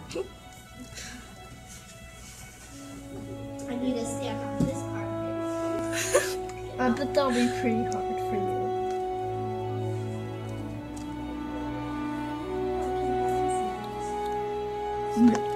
I need to stand on this carpet. I bet that'll be pretty hard for you.